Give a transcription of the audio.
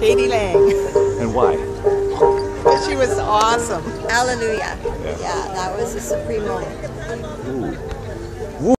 Katie Lang. And why? Because she was awesome. Hallelujah. Yeah, that was a supreme moment. Ooh.